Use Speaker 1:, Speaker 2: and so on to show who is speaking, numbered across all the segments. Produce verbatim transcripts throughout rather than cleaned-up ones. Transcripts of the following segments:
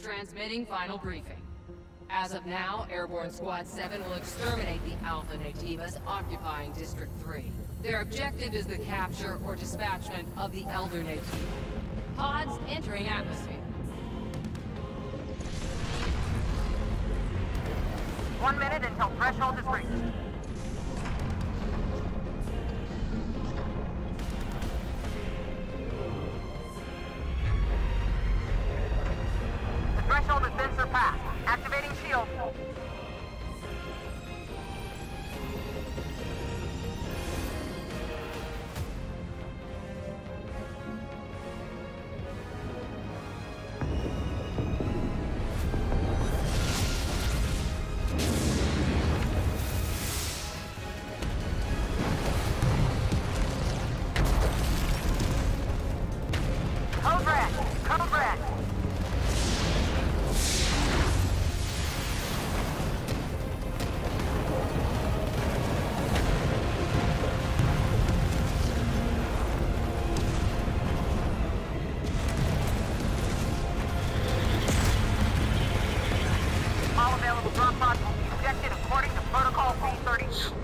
Speaker 1: Transmitting final briefing. As of now, Airborne Squad seven will exterminate the Alpha Nativas occupying District three. Their objective is the capture or dispatchment of the Elder Nativa. Pods entering atmosphere.
Speaker 2: One minute until threshold is reached. The threshold has been surpassed. Activating shield. Code red. Code red. All available drop pods will be ejected according to Protocol P thirty-two.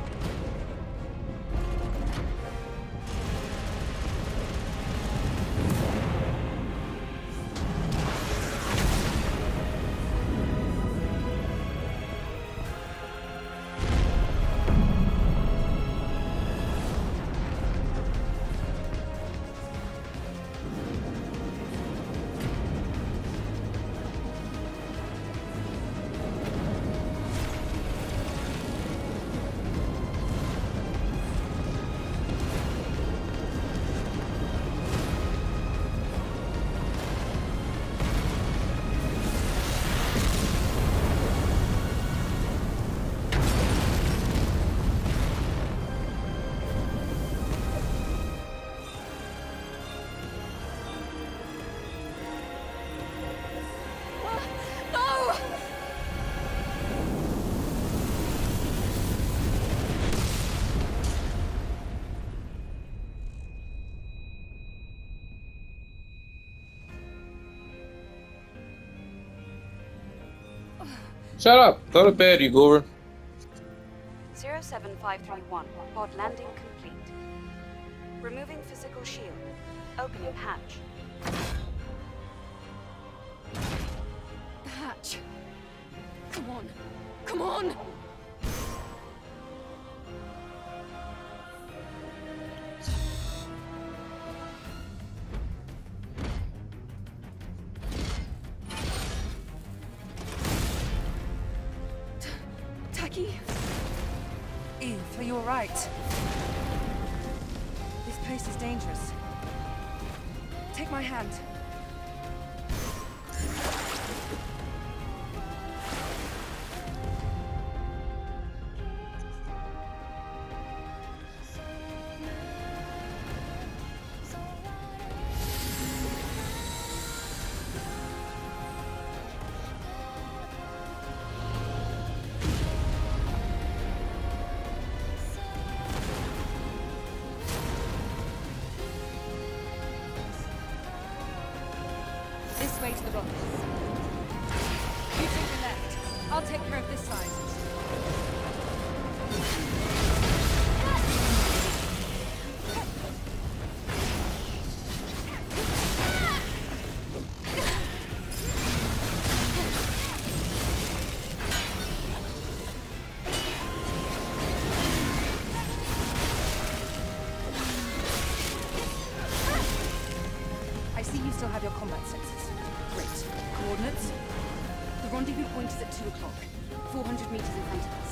Speaker 3: Shut up! Go to bed, you goober.
Speaker 4: zero seven five three one. Pod landing complete. Removing physical shield. Opening hatch.
Speaker 5: The hatch. Come on. Come on!
Speaker 6: Eve, are you alright? This place is dangerous. Take my hand. This way to the rocket. You take the left. I'll take care of this side. I see you still have your combat sensors. Great. Coordinates? The rendezvous point is at two o'clock. four hundred meters in front of us.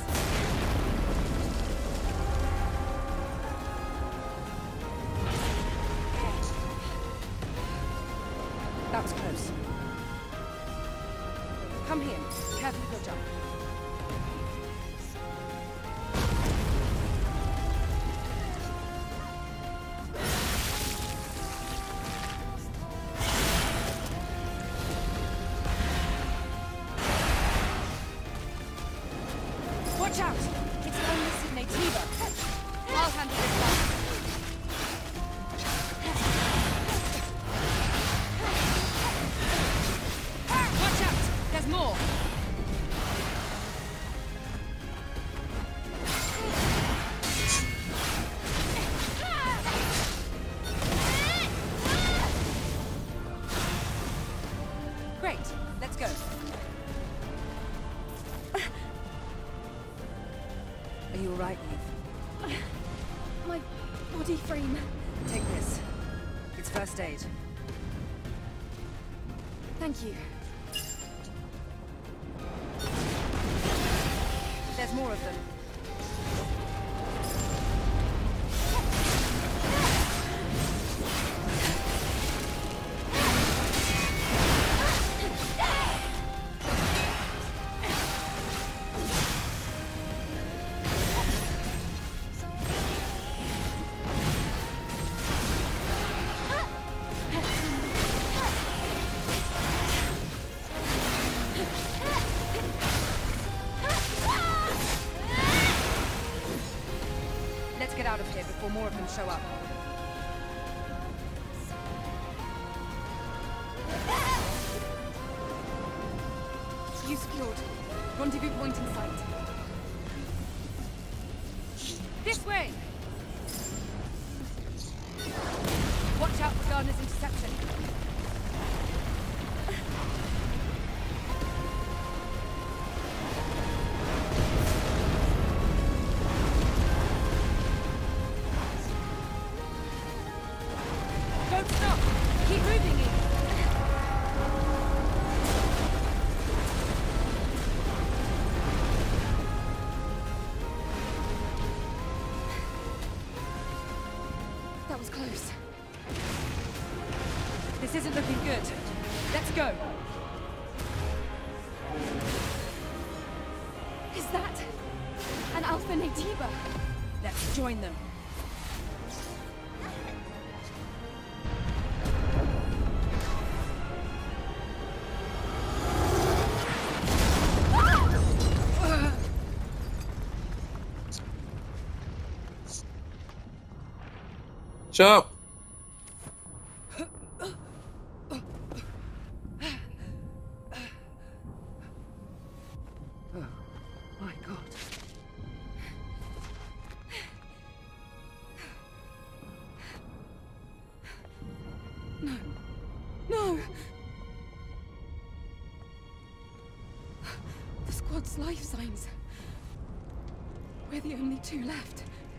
Speaker 6: That was close. Come here. Careful with your jump. Watch out! It's an unlisted Nativa. I'll handle this one. Watch It's first aid.
Speaker 5: Thank you.
Speaker 6: There's more of them. Get out of here before more of them show up.
Speaker 5: You secured. Rendezvous point in sight.
Speaker 6: This way! Watch out for Gardner's interception. Don't stop! Keep moving, Eve!
Speaker 5: That was close.
Speaker 6: This isn't looking good. Let's go!
Speaker 5: Is that an Alpha Nativa?
Speaker 6: Let's join them.
Speaker 3: Shut up!
Speaker 6: Oh, my God.
Speaker 5: No. No! The squad's life signs. We're the only two left.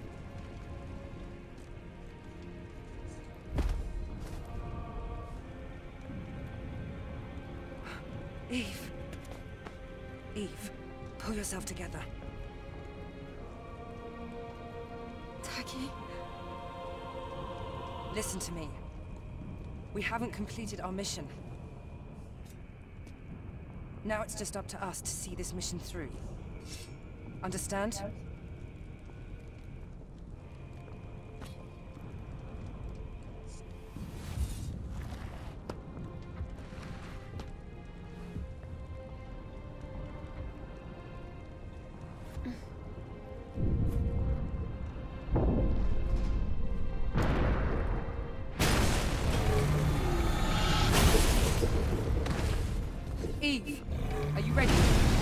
Speaker 6: Eve. Eve, pull yourself together.
Speaker 5: Taki?
Speaker 6: Listen to me. We haven't completed our mission. Now it's just up to us to see this mission through. Understand? Eve, are you ready?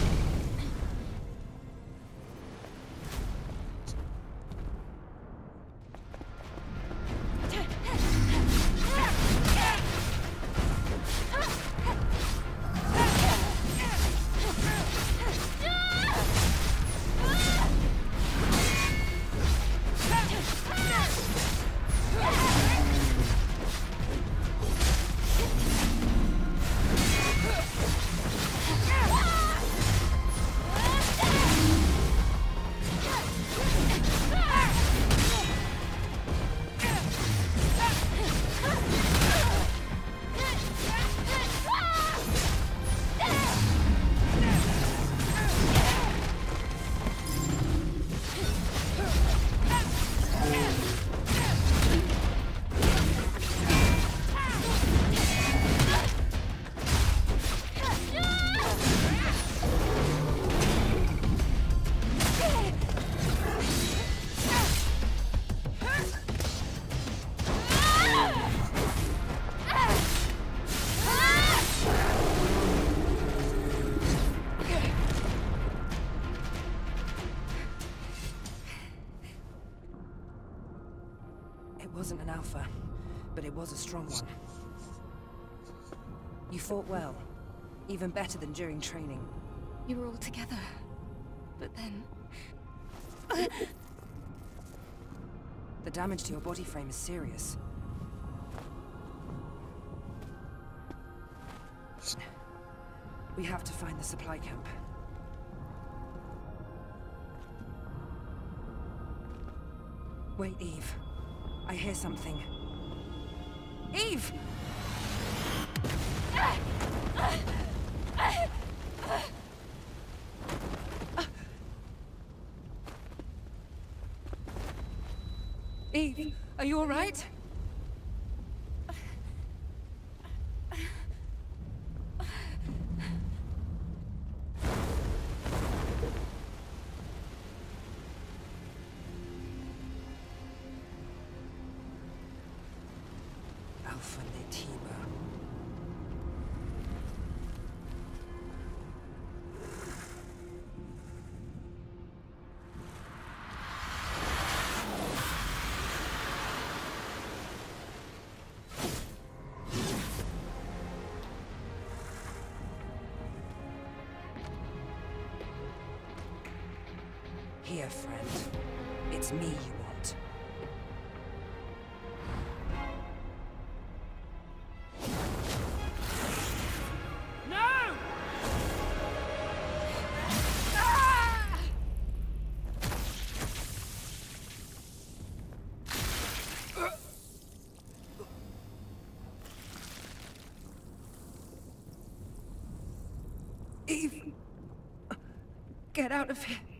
Speaker 6: It wasn't an alpha, but it was a strong one. You fought well, even better than during training.
Speaker 5: You were all together. But then...
Speaker 6: The damage to your body frame is serious. We have to find the supply camp. Wait, Eve. I hear something. Eve! Eve, are you all right? Alpha Natiba. Here, friend. It's me you want. No! Ah! Eve! Get out of here.